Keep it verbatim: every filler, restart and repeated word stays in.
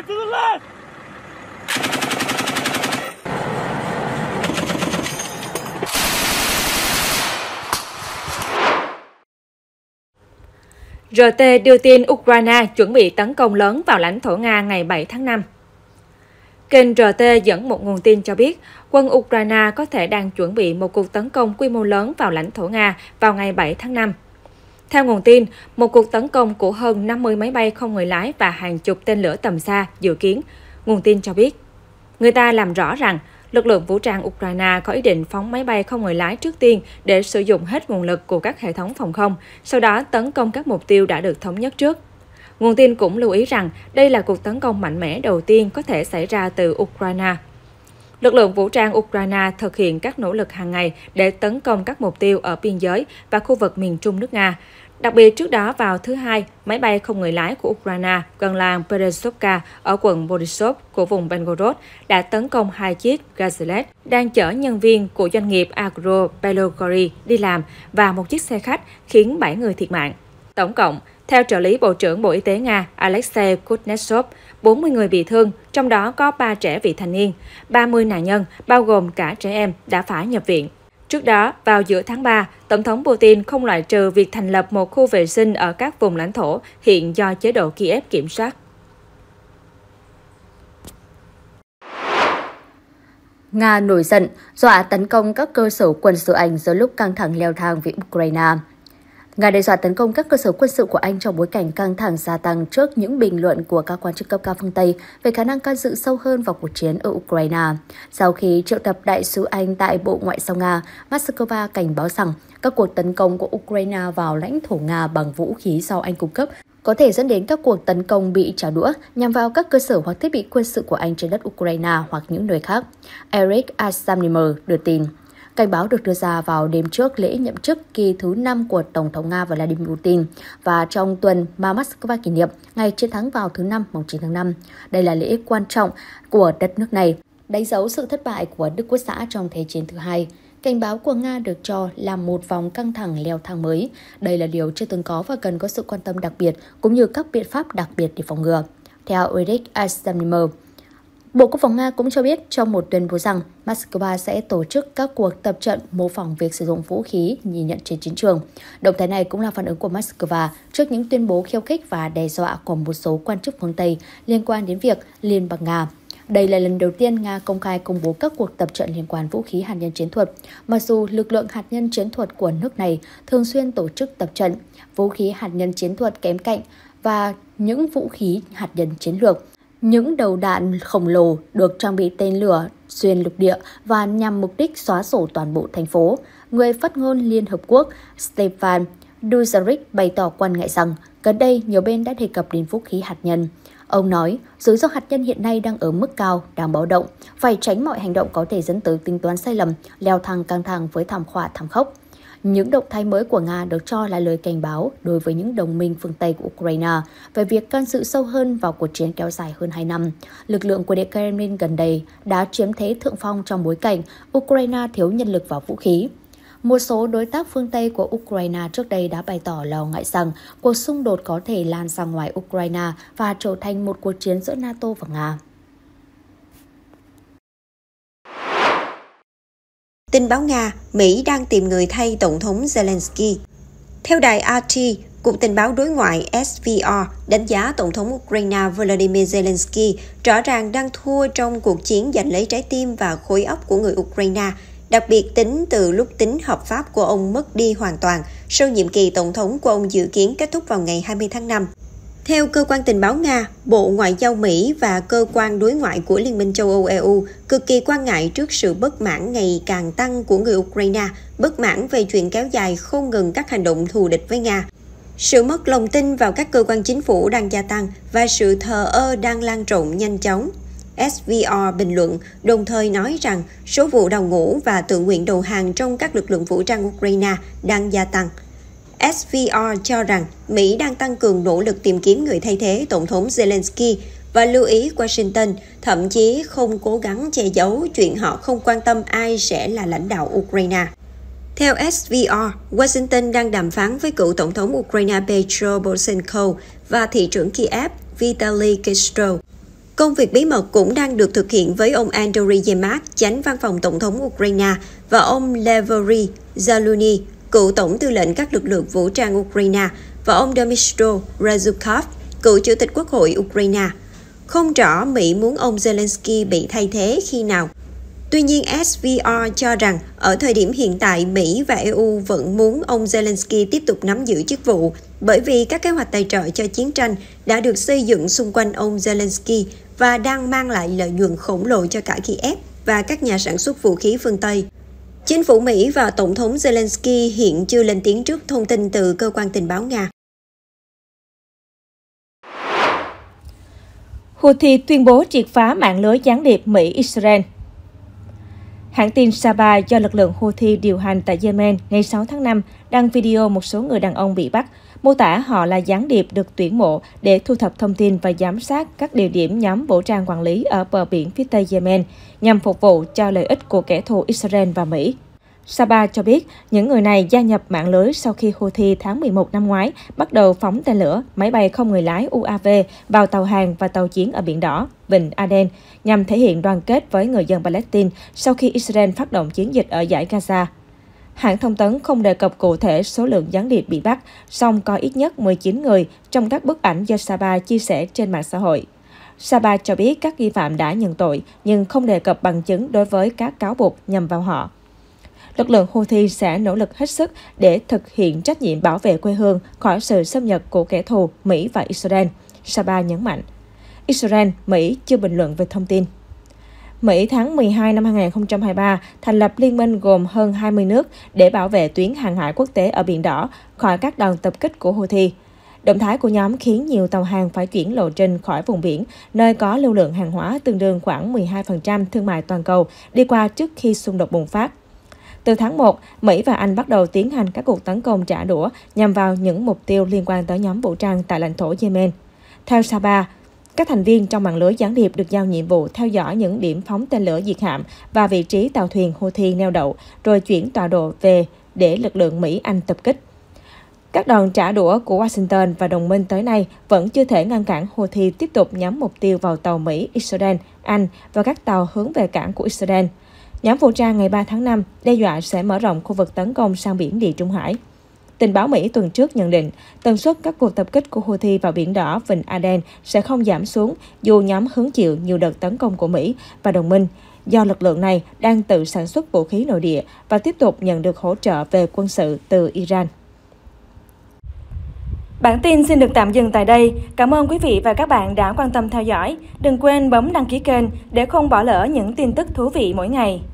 rờ tê đưa tin Ukraine chuẩn bị tấn công lớn vào lãnh thổ Nga ngày bảy tháng năm. Kênh rờ tê dẫn một nguồn tin cho biết, quân Ukraine có thể đang chuẩn bị một cuộc tấn công quy mô lớn vào lãnh thổ Nga vào ngày bảy tháng năm. Theo nguồn tin, một cuộc tấn công của hơn năm mươi máy bay không người lái và hàng chục tên lửa tầm xa dự kiến, nguồn tin cho biết. Người ta làm rõ rằng, lực lượng vũ trang Ukraine có ý định phóng máy bay không người lái trước tiên để sử dụng hết nguồn lực của các hệ thống phòng không, sau đó tấn công các mục tiêu đã được thống nhất trước. Nguồn tin cũng lưu ý rằng đây là cuộc tấn công mạnh mẽ đầu tiên có thể xảy ra từ Ukraine. Lực lượng vũ trang Ukraine thực hiện các nỗ lực hàng ngày để tấn công các mục tiêu ở biên giới và khu vực miền trung nước Nga. Đặc biệt trước đó vào thứ Hai, máy bay không người lái của Ukraine gần làng Berezovka ở quận Borisov của vùng Belgorod đã tấn công hai chiếc Gazelle đang chở nhân viên của doanh nghiệp Agro Belgorod đi làm và một chiếc xe khách khiến bảy người thiệt mạng. Tổng cộng, theo trợ lý Bộ trưởng Bộ Y tế Nga Alexei Kuznetsov, bốn mươi người bị thương, trong đó có ba trẻ vị thành niên, ba mươi nạn nhân, bao gồm cả trẻ em, đã phải nhập viện. Trước đó, vào giữa tháng ba, Tổng thống Putin không loại trừ việc thành lập một khu vệ sinh ở các vùng lãnh thổ hiện do chế độ Kiev kiểm soát. Nga nổi giận, dọa tấn công các cơ sở quân sự Anh giữa lúc căng thẳng leo thang với Ukraine. Nga đe dọa tấn công các cơ sở quân sự của Anh trong bối cảnh căng thẳng gia tăng trước những bình luận của các quan chức cấp cao phương Tây về khả năng can dự sâu hơn vào cuộc chiến ở Ukraine. Sau khi triệu tập đại sứ Anh tại Bộ Ngoại giao Nga, Moscow cảnh báo rằng các cuộc tấn công của Ukraine vào lãnh thổ Nga bằng vũ khí do Anh cung cấp có thể dẫn đến các cuộc tấn công bị trả đũa nhằm vào các cơ sở hoặc thiết bị quân sự của Anh trên đất Ukraine hoặc những nơi khác. Eric Asamnimer đưa tin. Cảnh báo được đưa ra vào đêm trước lễ nhậm chức kỳ thứ năm của Tổng thống Nga Vladimir Putin và trong tuần mà Moscow kỷ niệm ngày chiến thắng vào thứ Năm, mùng chín tháng năm. Đây là lễ quan trọng của đất nước này, đánh dấu sự thất bại của Đức Quốc xã trong Thế chiến thứ hai. Cảnh báo của Nga được cho là một vòng căng thẳng leo thang mới. Đây là điều chưa từng có và cần có sự quan tâm đặc biệt cũng như các biện pháp đặc biệt để phòng ngừa. Theo Eric Asamnimer, Bộ Quốc phòng Nga cũng cho biết trong một tuyên bố rằng Moscow sẽ tổ chức các cuộc tập trận mô phỏng việc sử dụng vũ khí nhìn nhận trên chiến trường. Động thái này cũng là phản ứng của Moscow trước những tuyên bố khiêu khích và đe dọa của một số quan chức phương Tây liên quan đến việc Liên bang Nga. Đây là lần đầu tiên Nga công khai công bố các cuộc tập trận liên quan vũ khí hạt nhân chiến thuật, mặc dù lực lượng hạt nhân chiến thuật của nước này thường xuyên tổ chức tập trận, vũ khí hạt nhân chiến thuật kém cạnh và những vũ khí hạt nhân chiến lược. Những đầu đạn khổng lồ được trang bị tên lửa xuyên lục địa và nhằm mục đích xóa sổ toàn bộ thành phố. Người phát ngôn Liên Hợp Quốc Stefan Dujarric bày tỏ quan ngại rằng gần đây nhiều bên đã đề cập đến vũ khí hạt nhân. Ông nói, rủi ro hạt nhân hiện nay đang ở mức cao, đang báo động, phải tránh mọi hành động có thể dẫn tới tính toán sai lầm, leo thang căng thẳng với thảm họa thảm khốc. Những động thái mới của Nga được cho là lời cảnh báo đối với những đồng minh phương Tây của Ukraine về việc can dự sâu hơn vào cuộc chiến kéo dài hơn hai năm. Lực lượng của Điện Kremlin gần đây đã chiếm thế thượng phong trong bối cảnh Ukraine thiếu nhân lực và vũ khí. Một số đối tác phương Tây của Ukraine trước đây đã bày tỏ lo ngại rằng cuộc xung đột có thể lan ra ngoài Ukraine và trở thành một cuộc chiến giữa NATO và Nga. Tin báo Nga, Mỹ đang tìm người thay Tổng thống Zelensky. Theo đài rờ tê, Cục Tình báo Đối ngoại ét vê rờ đánh giá Tổng thống Ukraine Volodymyr Zelensky rõ ràng đang thua trong cuộc chiến giành lấy trái tim và khối óc của người Ukraine, đặc biệt tính từ lúc tính hợp pháp của ông mất đi hoàn toàn sau nhiệm kỳ Tổng thống của ông dự kiến kết thúc vào ngày hai mươi tháng năm. Theo cơ quan tình báo Nga, Bộ Ngoại giao Mỹ và cơ quan đối ngoại của Liên minh châu Âu e u cực kỳ quan ngại trước sự bất mãn ngày càng tăng của người Ukraine, bất mãn về chuyện kéo dài không ngừng các hành động thù địch với Nga. Sự mất lòng tin vào các cơ quan chính phủ đang gia tăng và sự thờ ơ đang lan rộng nhanh chóng. ét vê rờ bình luận, đồng thời nói rằng số vụ đào ngũ và tự nguyện đầu hàng trong các lực lượng vũ trang Ukraine đang gia tăng. ét vê rờ cho rằng Mỹ đang tăng cường nỗ lực tìm kiếm người thay thế Tổng thống Zelensky và lưu ý Washington thậm chí không cố gắng che giấu chuyện họ không quan tâm ai sẽ là lãnh đạo Ukraine. Theo ét vê rờ, Washington đang đàm phán với cựu Tổng thống Ukraine Petro Poroshenko và thị trưởng Kiev Vitaly Klitschko. Công việc bí mật cũng đang được thực hiện với ông Andriy Yermak, chánh văn phòng Tổng thống Ukraine, và ông Levory Zaluzny, cựu tổng tư lệnh các lực lượng vũ trang Ukraine, và ông Dmytro Razukov, cựu chủ tịch Quốc hội Ukraine. Không rõ Mỹ muốn ông Zelensky bị thay thế khi nào. Tuy nhiên, ét vê rờ cho rằng ở thời điểm hiện tại, Mỹ và e u vẫn muốn ông Zelensky tiếp tục nắm giữ chức vụ, bởi vì các kế hoạch tài trợ cho chiến tranh đã được xây dựng xung quanh ông Zelensky và đang mang lại lợi nhuận khổng lồ cho cả Kiev và các nhà sản xuất vũ khí phương Tây. Chính phủ Mỹ và Tổng thống Zelensky hiện chưa lên tiếng trước thông tin từ cơ quan tình báo Nga. Houthi tuyên bố triệt phá mạng lưới gián điệp Mỹ-Israel. Hãng tin Saba do lực lượng Houthi điều hành tại Yemen ngày sáu tháng năm đăng video một số người đàn ông bị bắt, mô tả họ là gián điệp được tuyển mộ để thu thập thông tin và giám sát các địa điểm nhóm vũ trang quản lý ở bờ biển phía tây Yemen nhằm phục vụ cho lợi ích của kẻ thù Israel và Mỹ. Saba cho biết những người này gia nhập mạng lưới sau khi Houthi tháng mười một năm ngoái bắt đầu phóng tên lửa, máy bay không người lái u a vê vào tàu hàng và tàu chiến ở Biển Đỏ, Vịnh Aden, nhằm thể hiện đoàn kết với người dân Palestine sau khi Israel phát động chiến dịch ở dải Gaza. Hãng thông tấn không đề cập cụ thể số lượng gián điệp bị bắt, song có ít nhất mười chín người trong các bức ảnh do Saba chia sẻ trên mạng xã hội. Saba cho biết các nghi phạm đã nhận tội, nhưng không đề cập bằng chứng đối với các cáo buộc nhằm vào họ. Lực lượng Houthi sẽ nỗ lực hết sức để thực hiện trách nhiệm bảo vệ quê hương khỏi sự xâm nhập của kẻ thù Mỹ và Israel, Saba nhấn mạnh. Israel, Mỹ chưa bình luận về thông tin. Mỹ tháng mười hai năm hai nghìn không trăm hai mươi ba thành lập liên minh gồm hơn hai mươi nước để bảo vệ tuyến hàng hải quốc tế ở Biển Đỏ khỏi các đòn tập kích của Houthi. Động thái của nhóm khiến nhiều tàu hàng phải chuyển lộ trình khỏi vùng biển, nơi có lưu lượng hàng hóa tương đương khoảng mười hai phần trăm thương mại toàn cầu đi qua trước khi xung đột bùng phát. Từ tháng một, Mỹ và Anh bắt đầu tiến hành các cuộc tấn công trả đũa nhằm vào những mục tiêu liên quan tới nhóm vũ trang tại lãnh thổ Yemen. Theo Saba, các thành viên trong mạng lưới gián điệp được giao nhiệm vụ theo dõi những điểm phóng tên lửa diệt hạm và vị trí tàu thuyền Houthi neo đậu, rồi chuyển tọa độ về để lực lượng Mỹ-Anh tập kích. Các đòn trả đũa của Washington và đồng minh tới nay vẫn chưa thể ngăn cản Houthi tiếp tục nhắm mục tiêu vào tàu Mỹ, Israel, Anh và các tàu hướng về cảng của Israel. Nhóm vũ trang ngày ba tháng năm đe dọa sẽ mở rộng khu vực tấn công sang biển Địa Trung Hải. Tình báo Mỹ tuần trước nhận định tần suất các cuộc tập kích của Houthi vào Biển Đỏ, Vịnh Aden sẽ không giảm xuống dù nhóm hứng chịu nhiều đợt tấn công của Mỹ và đồng minh, do lực lượng này đang tự sản xuất vũ khí nội địa và tiếp tục nhận được hỗ trợ về quân sự từ Iran. Bản tin xin được tạm dừng tại đây. Cảm ơn quý vị và các bạn đã quan tâm theo dõi. Đừng quên bấm đăng ký kênh để không bỏ lỡ những tin tức thú vị mỗi ngày.